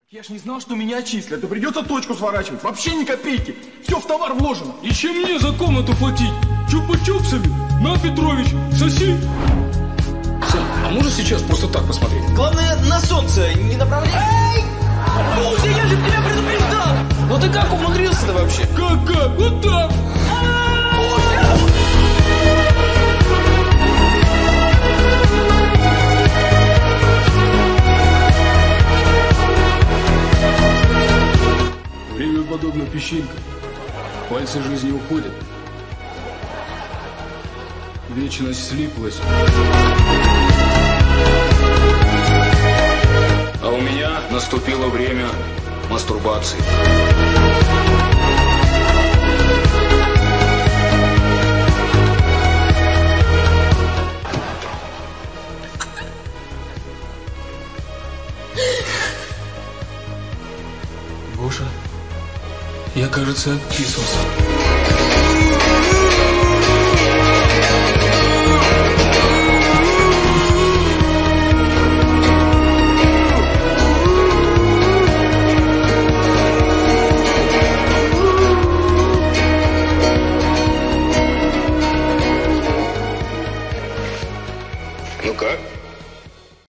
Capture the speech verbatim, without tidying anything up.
Я ж не знал, что меня отчислят, да придется точку сворачивать. Вообще ни копейки. Все в товар вложено. И чем мне за комнату платить? Чупа-чупсами? На, Петрович, соси. Сань, а можешь сейчас просто так посмотреть? Главное, на солнце не направляй. Эй! Кузя, я же тебя предупреждал! Ну ты как умудрился-то вообще? Как-как? Вот так! Время подобно песчинкам. Пальцы жизни уходят. Вечность слиплась. А у меня наступило время мастурбации. Гоша, я, кажется, отписался.